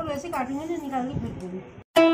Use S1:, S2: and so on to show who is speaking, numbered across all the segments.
S1: और वैसे काटूंगी ना, निकाल के फेंक दूंगी।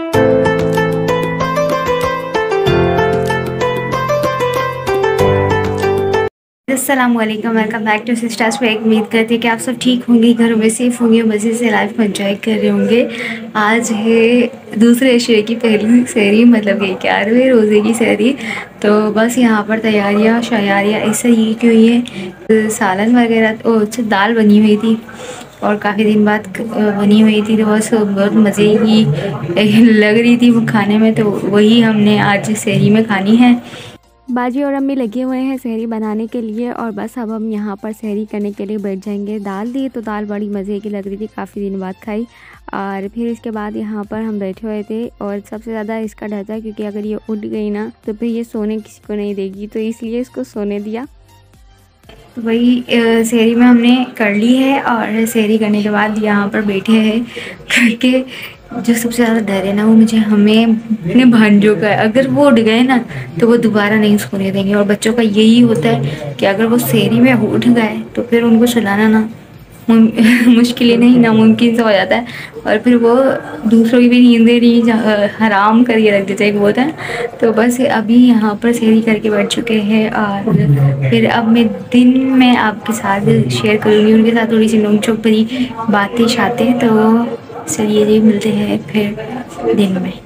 S2: अस्सलामुअलैकुम, वेलकम बैक टू सिस्टर्स पे। उम्मीद करती है कि आप सब ठीक होंगे, घरों में सेफ होंगे, मज़े से लाइफ को एंजॉय कर रहे होंगे। आज है दूसरे अशरे की पहली सहरी, मतलब कि 11वें रोज़े की सहरी। तो बस यहाँ पर तैयारियाँ शयारियाँ ऐसे ही की हुई है। सालन वगैरह और दाल बनी हुई थी और काफ़ी दिन बाद बनी हुई थी, तो बस बहुत मज़े की लग रही थी वो खाने में। तो वही हमने आज सहरी में खानी है। बाजी और अम्मी लगे हुए हैं सहरी बनाने के लिए और बस अब हम यहाँ पर सहरी करने के लिए बैठ जाएंगे। दाल दी तो दाल बड़ी मज़े की लग रही थी, काफ़ी दिन बाद खाई। और फिर इसके बाद यहाँ पर हम बैठे हुए थे और सबसे ज़्यादा इसका डर था क्योंकि अगर ये उठ गई ना तो फिर ये सोने किसी को नहीं देगी, तो इसलिए इसको सोने दिया। तो वही सहरी में हमने कर ली है और सहरी करने के बाद यहाँ पर बैठे हैं क्योंकि जो सबसे ज़्यादा डर है ना वो मुझे हमें अपने भांजों का है। अगर वो उठ गए ना तो वो दोबारा नहीं सोने देंगे और बच्चों का यही होता है कि अगर वो सहरी में उठ गए तो फिर उनको सुलाना ना मुश्किल ही नहीं, नामुमकिन सा हो जाता है। और फिर वो दूसरों की भी नींदें नहीं हराम करके रख देते हैं, वो होता है। तो बस अभी यहाँ पर सहरी करके बैठ चुके हैं और फिर अब मैं दिन में आपके साथ शेयर करूँगी, उनके साथ थोड़ी सी नोक झोंक भरी बातें शातें। तो चलिए जी, मिलते हैं फिर दिन में।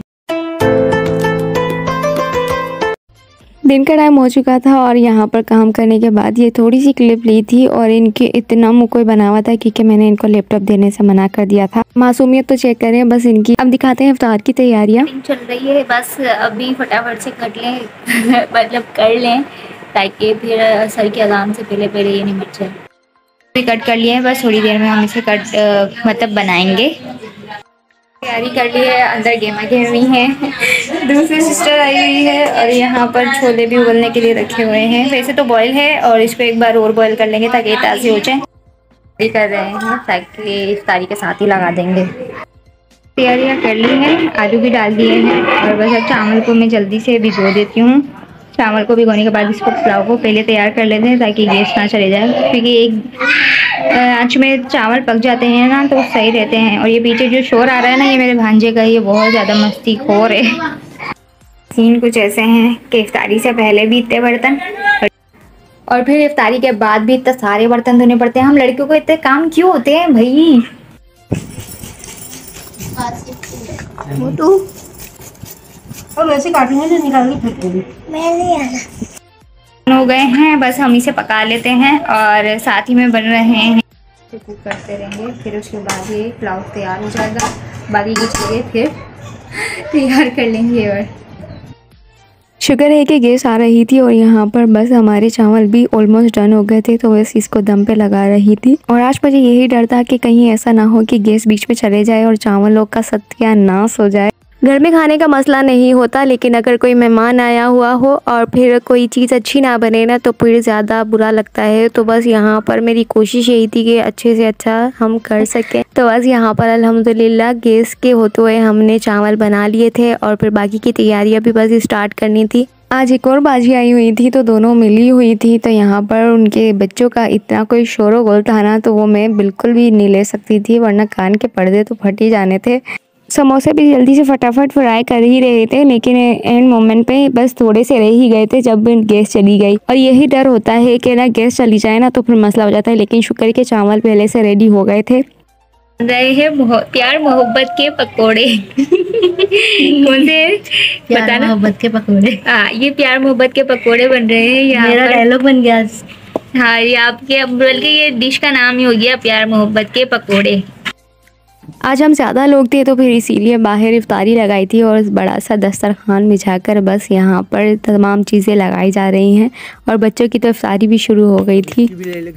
S2: दिन का टाइम हो चुका था और यहाँ पर काम करने के बाद ये थोड़ी सी क्लिप ली थी और इनके इतना मुँह कोई बना हुआ था क्योंकि मैंने इनको लैपटॉप देने से मना कर दिया था। मासूमियत तो चेक करें बस इनकी। अब दिखाते हैं इफ्तार की तैयारियाँ चल रही है। बस अभी फटाफट से कट लें मतलब कर लें ताकि फिर असर की अजान से पहले ये नहीं मच जाए। भी कट कर लिए हैं, बस थोड़ी देर में हम इसे कट मतलब बनाएंगे। तैयारी कर ली है, अंदर गेमा गेम हुई है, दूसरी सिस्टर आई हुई है और यहाँ पर छोले भी उबलने के लिए रखे हुए हैं। वैसे तो बॉयल है और इसको एक बार और बॉयल कर लेंगे ताकि ताज़ी हो जाए। तैयारी कर रहे हैं ताकि इफ्तारी के साथ ही लगा देंगे। तैयारियाँ कर ली हैं, आलू भी डाल दिए हैं और बस अब चावल को मैं जल्दी से भिगो देती हूँ। चावल को भिगोने के बाद इसको पुलाव को पहले तैयार कर लेते हैं ताकि गैस ना चले जाए, क्योंकि एक आँच में चावल पक जाते हैं ना तो सही रहते हैं। और ये पीछे जो शोर आ रहा है ना, ये मेरे भांजे का, ये बहुत ज़्यादा मस्ती खोर है। सीन कुछ ऐसे हैं कि इफ्तारी से पहले भी इतने बर्तन और फिर इफ्तारी के बाद भी इतने सारे बर्तन धोने पड़ते हैं। हम लड़कियों को इतने काम क्यों होते हैं भाई?
S1: वो तो और वैसे काटूंगी ना, निकाल के फेंक दूंगी। मैं नहीं आना।
S2: हो गए हैं, बस हम इसे पका लेते हैं और साथ ही में बन रहे हैं, कुक करते रहेंगे। फिर उसके बाद ये पुलाव तैयार हो जाएगा, बाकी की चीज़ें फिर तैयार कर लेंगे। और शुक्र है कि गैस आ रही थी और यहाँ पर बस हमारे चावल भी ऑलमोस्ट डन हो गए थे, तो बस इसको दम पे लगा रही थी। और आज मुझे यही डर था कि कहीं ऐसा ना हो कि गैस बीच में चले जाए और चावलों का सत्यानाश हो जाए। घर में खाने का मसला नहीं होता, लेकिन अगर कोई मेहमान आया हुआ हो और फिर कोई चीज़ अच्छी ना बने ना तो फिर ज़्यादा बुरा लगता है। तो बस यहाँ पर मेरी कोशिश यही थी कि अच्छे से अच्छा हम कर सकें। तो बस यहाँ पर अल्हम्दुलिल्लाह गैस के होते हुए हमने चावल बना लिए थे और फिर बाकी की तैयारियाँ भी बस स्टार्ट करनी थी। आज एक और बाजी आई हुई थी तो दोनों मिली हुई थी, तो यहाँ पर उनके बच्चों का इतना कोई शोर गोल था ना, तो वो मैं बिल्कुल भी नहीं ले सकती थी वरना कान के पर्दे तो फट ही जाने थे। समोसे भी जल्दी से फटाफट फ्राई कर ही रहे थे, लेकिन एंड मोमेंट पे बस थोड़े से रह ही गए थे जब गैस चली गई। और यही डर होता है कि ना गैस चली जाए ना तो फिर मसला हो जाता है, लेकिन शुक्र के चावल पहले से रेडी हो गए थे। रहे हैं बहुत प्यार मोहब्बत के पकोड़े। कौन से बताना?
S1: मोहब्बत के पकौड़े।
S2: हाँ, ये प्यार मोहब्बत के पकोड़े बन रहे हैं यहाँ।
S1: मेरा डायलॉग बन गया।
S2: हाँ, ये आपके बल्कि ये डिश का नाम ही हो गया प्यार मोहब्बत के पकोड़े। आज हम ज़्यादा लोग थे तो फिर इसीलिए बाहर इफ्तारी लगाई थी और बड़ा सा दस्तरखान बिछाकर बस यहाँ पर तमाम चीज़ें लगाई जा रही हैं और बच्चों की तो इफ्तारी भी शुरू हो गई थी।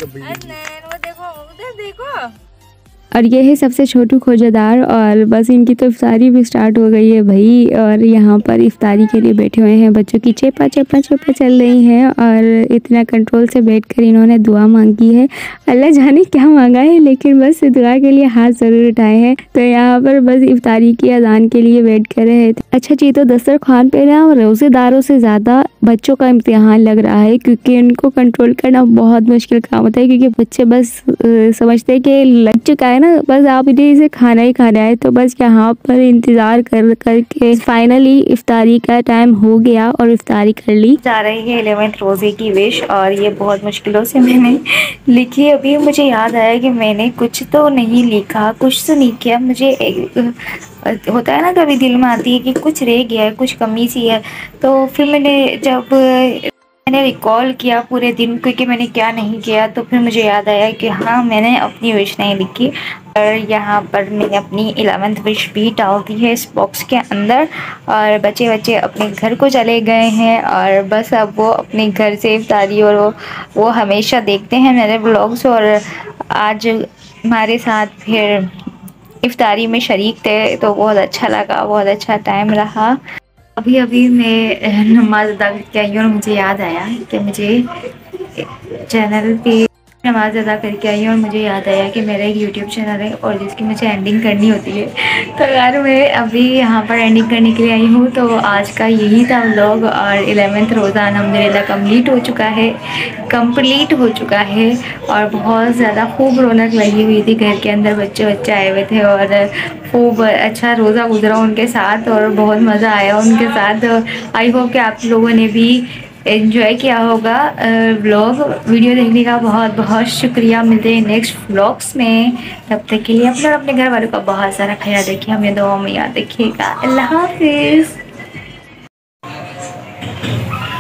S2: और ये है सबसे छोटू खोजेदार और बस इनकी तो इफ्तारी भी स्टार्ट हो गई है भाई। और यहाँ पर इफ्तारी के लिए बैठे हुए हैं, बच्चों की चेपा चेपा चेपा चल रही हैं और इतना कंट्रोल से बैठकर इन्होंने दुआ मांगी है। अल्लाह जाने क्या मांगा है, लेकिन बस दुआ के लिए हाथ ज़रूर उठाए हैं। तो यहाँ पर बस इफ्तारी की अजान के लिए वेट कर रहे थे। अच्छा जी, तो दस्तरखान पे ना रोज़ेदारों से ज़्यादा बच्चों का इम्तिहान लग रहा है क्योंकि इनको कंट्रोल करना बहुत मुश्किल काम होता है, क्योंकि बच्चे बस समझते हैं कि लग चुका है है ना, बस आप इसे खाना ही खाना है। तो बस यहाँ पर इंतज़ार कर करके फाइनली इफ्तारी का टाइम हो गया और इफ्तारी कर ली। जा रही है 11th रोज़े की विश, और ये बहुत मुश्किलों से मैंने लिखी। अभी मुझे याद आया कि मैंने कुछ तो नहीं लिखा, कुछ तो नहीं किया। मुझे होता है ना, कभी दिल में आती है कि कुछ रह गया है, कुछ कमी सी है। तो फिर मैंने रिकॉल किया पूरे दिन क्योंकि मैंने क्या नहीं किया, तो फिर मुझे याद आया कि हाँ, मैंने अपनी विश नहीं लिखी। और यहाँ पर मैंने अपनी 11th विश भी डाल दी है इस बॉक्स के अंदर। और बच्चे अपने घर को चले गए हैं, और बस अब वो अपने घर से इफ्तारी, और वो हमेशा देखते हैं मेरे ब्लॉग्स, और आज हमारे साथ फिर इफ्तारी में शरीक थे, तो बहुत अच्छा लगा, बहुत अच्छा टाइम रहा। अभी मैं नमाज़ अदा करके आई हूँ, और मुझे याद आया कि मुझे चैनल पे नमाज़ अदा करके आई हूँ, और मुझे याद आया कि मेरा एक यूट्यूब चैनल है और जिसकी मुझे एंडिंग करनी होती है। तो यार मैं अभी यहाँ पर एंडिंग करने के लिए आई हूँ। तो आज का यही था व्लॉग, और 11th रोज़ा अल्हम्दुलिल्लाह कंप्लीट हो चुका है। और बहुत ज़्यादा खूब रौनक लगी हुई थी घर के अंदर, बच्चे आए हुए थे, और खूब अच्छा रोज़ा गुजरा उनके साथ, और बहुत मज़ा आया उनके साथ। आई होप कि आप लोगों ने भी एंजॉय किया होगा व्लॉग। वीडियो देखने का बहुत बहुत शुक्रिया। मिलते हैं नेक्स्ट व्लॉग्स में, तब तक के लिए अपना और अपने घर वालों का बहुत सारा ख्याल रखिए, हमें दुआ में याद रखिएगा। अल्लाह हाफिज़।